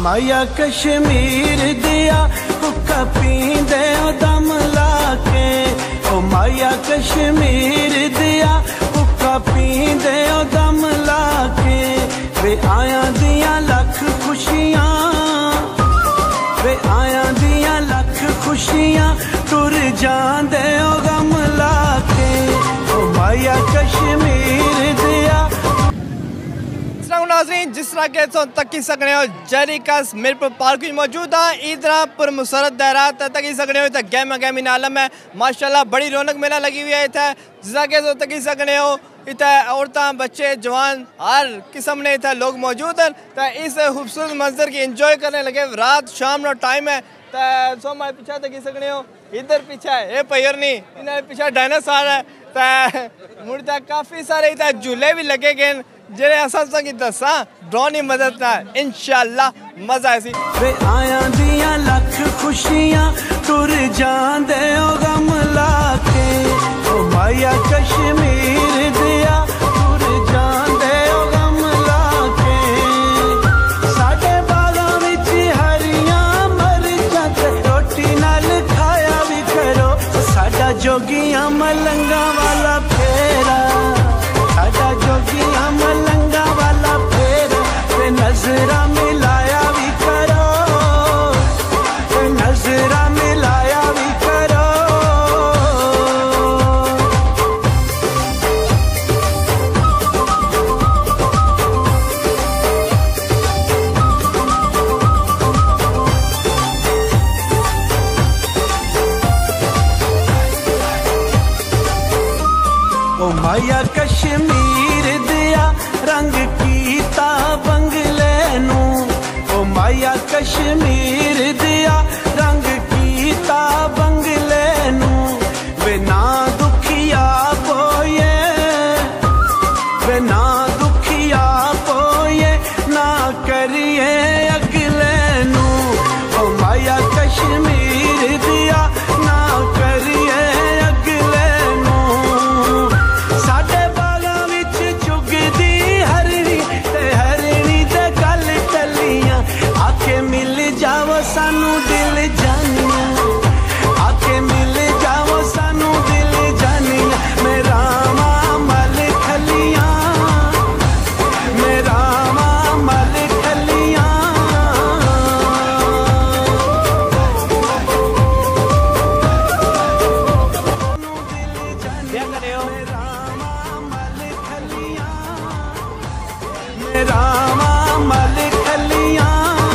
माया कश्मीर दिया हुक्का पींदे दम लाके, ओ माया कश्मीर दिया हुक्का पींदे दम लाके। वे आया दिया लख खुशियां, वे आया दिया लख खुशियां टुर जांदे गम लाके, ओ माया कश्मीर दिया। नाज़रीन, जिस तरह के तकी सकने हो जरीकस मीरपुर पार्क में मौजूद है, इधर पर मुसरत दहरात तकी सकने हो, गहमा गहमीन आलम है माशाल्लाह। बड़ी रौनक मेला लगी हुई है इतना, जिस के तकी सकने हो इतना औरतें बच्चे जवान हर किस्म ने इतना लोग मौजूद हैं। तो इस खूबसूरत मंजर की इंजॉय करने लगे। रात शाम नो टाइम है तो सो हमारे पीछे तकी सकने हो, इधर पीछे ये पैर नहीं, इन्हें पीछे डायनासोर है। तो मुड़ता काफ़ी सारे इतना झूले भी लगे गए जेरे असा की दसा ड्रोन मदद ना इंशाल्लाह मजा ऐसी। वे आया दिया लख खुशियां टुर जांदे गम लाके, ओ माया कश्मीर दिया टुर जांदे गम लाके। साडे बागां विच हरियां मरचां ते रोटी नाल खाया भी करो, साडा जोगियां मलंगा वाला फेरा, साडा जोगियां मलंगा वाला फेरा। ते नजरा मिलाया भी करो, ते नजरा मिलाया भी करो। ओ माया कश्मीर दिया रंग कीता बंगले नू, ओ माया कश्मीर दिया रंग कीता बंगले नू। वे ना दुखिया पोए, वे ना दुखिया पोए ना करिए अगले नू, ओ माया कश्मीर दिया ना करिए अगले नू। साडे बागां विच चुगदी हरणी ते हरणी ते गल टलियां, आके मिल जाओ सानू दिल जानियां, आके मिल जाओ सानू दिल जानियां। मेरा मल खलियां, मेरा मल खलियां। क्या कर रहे हो? मेरा मल खलियां।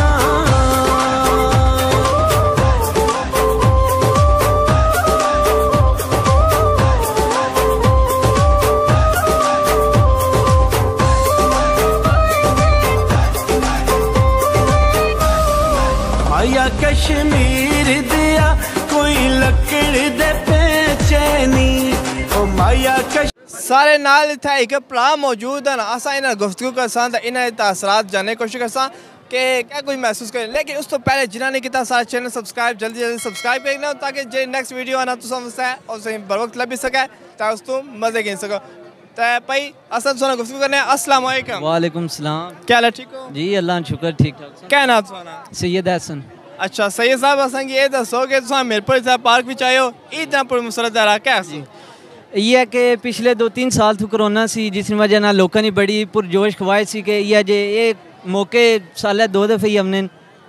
माया कश्मीर दिया कोई लकड़ दे पेचे नी, ओ माया सारे नाल इतना एक भरा मौजूद है। असा इन्हें गुफ्तगू करसा इन्हें तासरात जानने की कोशिश करसा कि क्या कुछ महसूस करें। लेकिन उस तो पहले जिन्होंने किया सारा चैनल सब्सक्राइब जल्दी जल्दी सब्सक्राइब करना, ताकि जो नेक्स्ट वीडियो आना तो समझता है और सही बर वक्त लभी सके, ताकि उस तो मजे गिन सको। तो भाई असल सोना गुफ्तगू करने। अस्सलाम वालेकुम। वालेकुम सलाम। क्या हाल है, ठीक हो? जी अल्लाह शुक्र ठीक ठाक। क्या नाम सोना? सैयद हसन। अच्छा सैयद साहब, असें ये दसो कि तुम मीरपुर पार्क भी आए हो, इतना पर मुसरत दहरा क्या सी? ये है कि पिछले 2-3 साल तो कोरोना सी, जिस वजह ना लोगों ने बड़ी पुरजोश खवाए सी कि ये जे ये मौके साल 2 दफ़े ही हमने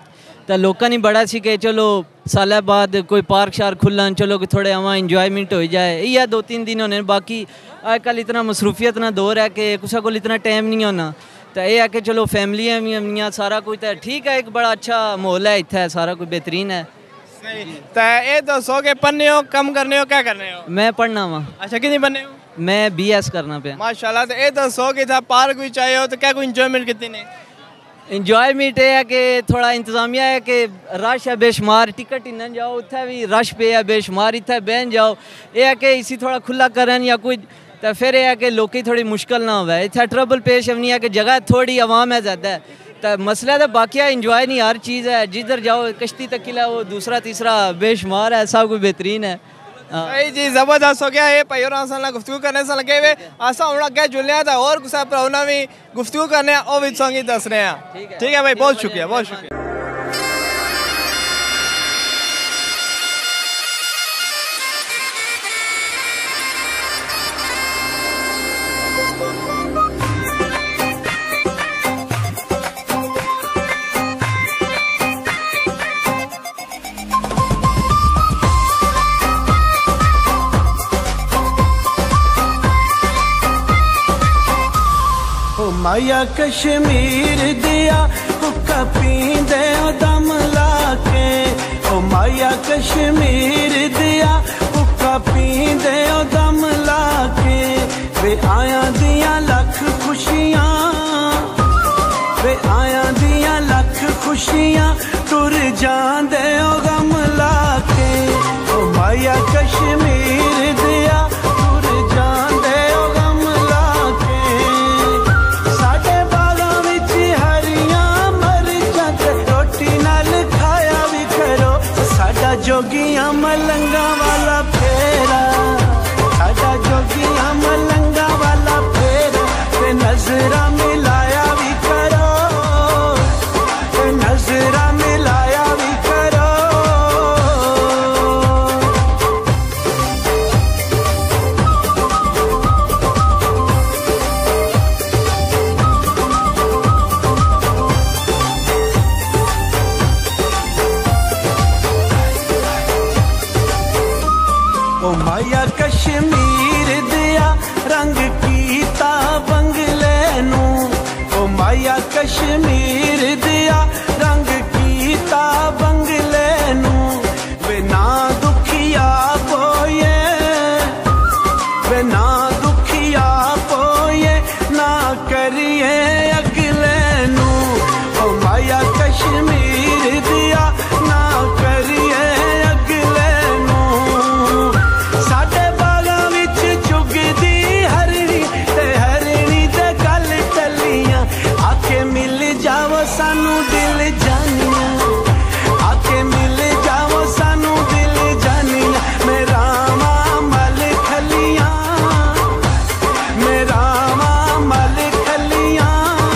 तो लोगों ने बड़ा सी कि चलो साल बाद कोई पार्क शार्क खुलन, चलो कि थोड़े वहाँ इंजॉयमेंट हो जाए। ये 2-3 दिन होने, बाकी आजकल इतना मसरूफियत ना दौर है कि किसी को इतना टाइम नहीं होना। तो यह है कि चलो फैमिलियाँ भी हमनियाँ सारा कुछ तो ठीक है, एक बड़ा अच्छा माहौल है इतना, सारा कुछ बेहतरीन है। तो ये दसो कि पढ़ने हो, कम करने हो, क्या करने हो? मैं पढ़ना वा। अच्छा कितनी पढ़ने हो? मैं BS करना पे माशाल्लाह। तो ये दसो कि था पार्क भी चाहिए हो तो क्या कोई इंजॉयमेंट कितनी ने? इंजॉयमेंट है कि थोड़ा इंतजामिया है कि रश है बेशुमार, टिकट इन्ना जाओ उत्थे भी रश पे है बेशुमार, इतने बहन जाओ। ये है कि इसी थोड़ा खुला करन या कुछ तो फिर यह है कि लोग थोड़ी मुश्किल ना हो। इतना ट्रबल पेश नहीं है कि जगह थोड़ी आवाम है ज़्यादा है, तो मसला तो बाकी इंजॉय नहीं हर चीज़ है। जिधर जाओ कश्ती तक किला वो दूसरा तीसरा बेशुमार है, सब कुछ बेहतरीन है। सही जी, जबरदस्त हो गया ये भाई गुफ्तगू करने से लगे हुए आसा हूँ अगे जुलिया था और कुछ भी गुफ्तगू करने और भी संगी दस रहे हैं। ठीक है भाई, बहुत शुक्रिया बहुत शुक्रिया। माया कश्मीर दिया हुक्का पींदे ओ दम लाके, ओ माया कश्मीर दिया हुक्का पींदे ओ दम लाके। वे आया दिया लख खुशियां, वे आया दिया लख खुशियां टुर जांदे ओ गम लाके। ओ माया कश्मीर दिया टुर जांदे ओ गम लाके। साडे बागां विच हरियां मरचां ते रोटी नाल खाया भी करो। साडा जोगियां मलंगा वाला फेरा, साडा जोगियां मलंगा वाला फेरा। ते नजरा मिलाया भी करो, ते नजरा मिलाया भी करो। ओ माया कश्मीर दिया रंग कीता बंगले नू, ओ माया कश्मीर दिया रंग कीता बंगले नू। वे ना दुखिया पोए, वे ना दुखिया पोए ना करिए अगले नू। ओ माया कश्मीर दिया ना करिए अगले नू। साडे बागां विच चुगदी हरणी ते हरणी ते गल टलियां। आके मिल जाओ सानू दिल जानियां, आके मिल जाओ सानू दिल जानियां। मेरा मल खलियां, मेरा मल खलियां।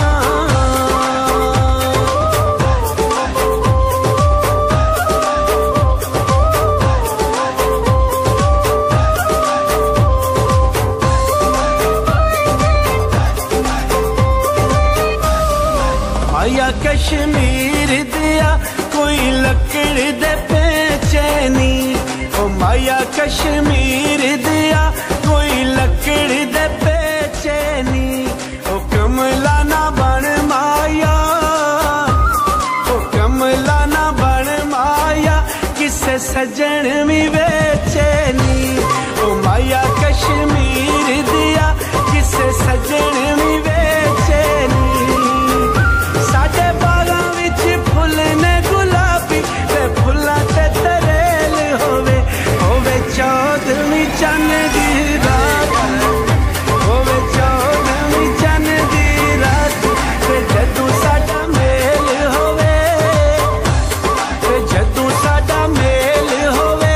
माया कश्मीर दिया कोई लकड़ दे पेचे नी, ओ माया कश्मीर दिया कोई लकड़ दे पेचे नी। ओ कमला ना बन माया, ओ कमला ना बन माया किसे सजन भी बेचे नी। ओ माया कश्मीर दिया किसे सजन भी बेचे नी। साडे बागां विच फुल ने गुलाबी ते फुल्लां ते तरेल होवे। होवे चौदहवीं चन्न दी रात, होवे चौदहवीं चन्न दी रात। ते जदों साडा मेल होवे, ते जदों साडा मेल होवे।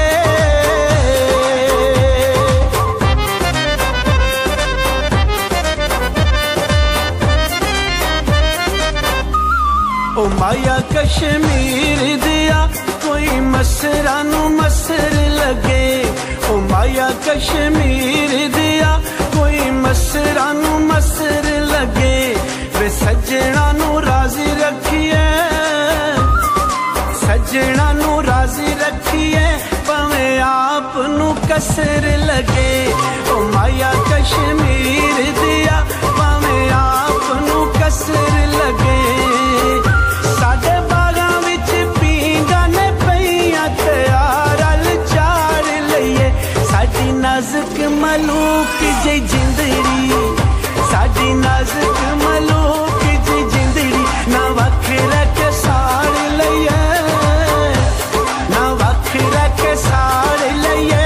ओ माया कश्मीर दिया कोई मसरा नू मसर लगे, ओ माया कश्मीर दिया कोई मसरा नू मसर लगे। वे सजना नू राजी रखिए, सजना नू राजी रखिए भावें आप नू कसर लगे। ओ माया कश्मीर दिया भावें आप नू कसर लगे। साडे बागां विच पींगा ने पईयां तैयार अल चाड़ लईए। साडी नाजुक मलूक जी जिंदड़ी, साडी नाजुक मलूक जी जिंदड़ी। ना वख रख के साड़ लईए, ना वख रख के साड़ लईए।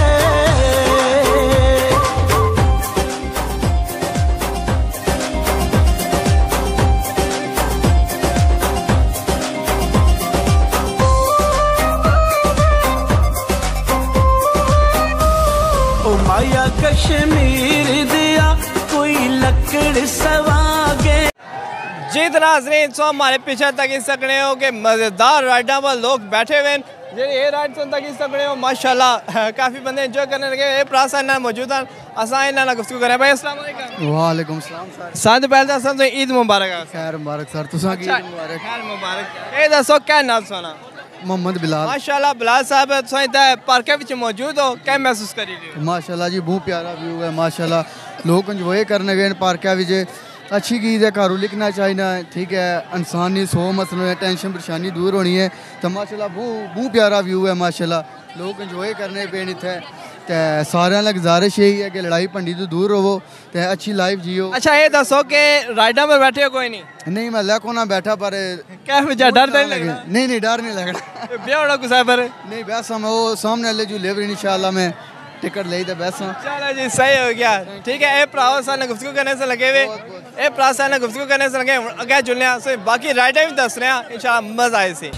ओ माया कश्मीर दिया कोई लकड़ सवागे। जी नाज़रीन, सो हमारे पीछे तक ही सकने हो कि मज़ेदार राइडा पर लोग बैठे हुए हैं। जी ये राइड सुन तक ही सकने हो माशाल्लाह काफ़ी बंदे एंजॉय करने लगे। ये प्रासा ना मौजूद हैं, असा इन्होंने गुफ्तगू करें। भाई अस्सलाम वालेकुम। वालेकुम सलाम सर। साथ पहले दस तो ईद मुबारक। खैर मुबारक सर, तुसा की ईद मुबारक। खैर मुबारक। ये दसो क्या नाम सुना? मोहम्मद बिलाल। माशाल्लाह बिलाल साहब तुम इतना पार्क विच मौजूद हो, क्या महसूस करी रहे हो? माशाल्लाह जी बहुत प्यारा व्यू है माशाल्लाह। लोग इंजॉय करने गए पार्क विच अच्छी चीज़ है, घरों लिखना चाहिए, ठीक है। इंसानी 100 मसलों है, टेंशन परेशानी दूर होनी है। तो माशाल्लाह बहुत प्यारा व्यू है माशाल्लाह, लोग इंजॉय करने पे इतने। तो सारे ना गुजारिश यही है कि लड़ाई भंडी तो दूर रहो, तो अच्छी लाइफ जियो। अच्छा ये दसो कि राइडा पर बैठे हो कोई नहीं? नहीं मैं लैको ना बैठा, पर क्या मुझे डर नहीं लग रहा? नहीं डर नहीं लग रहा। ब्याह होना कुछ है पर नहीं बैसा मैं वो सामने वाले जो लेवर इंशाल्लाह मैं टिकट ले तो बैसा। चलो जी सही हो गया, ठीक है। ए भराओ सारे गुफ्तगू करने से लगे हुए, ए भरा सारे गुफ्तगू करने से लगे अगे जुलने बाकी राइडा भी दस रहे हैं इंशाल्लाह मजा आए सी।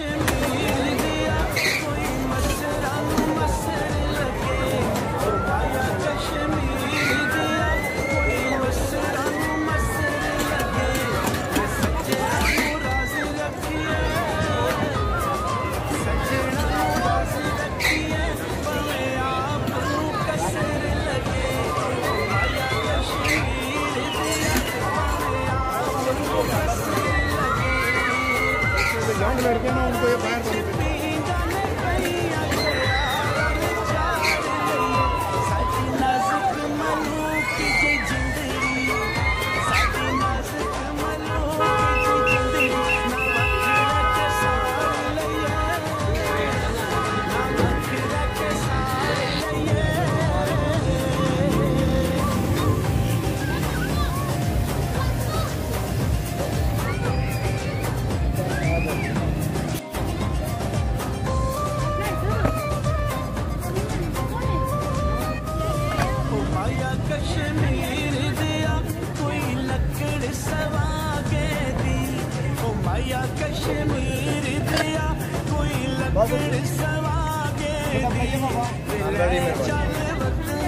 लड़के ना उनको ये बाहर कश्मीर दिया कोई लकड़ सवागे दी, ओ माया कश्मीर दिया कोई लकड़ सवागे दी। चल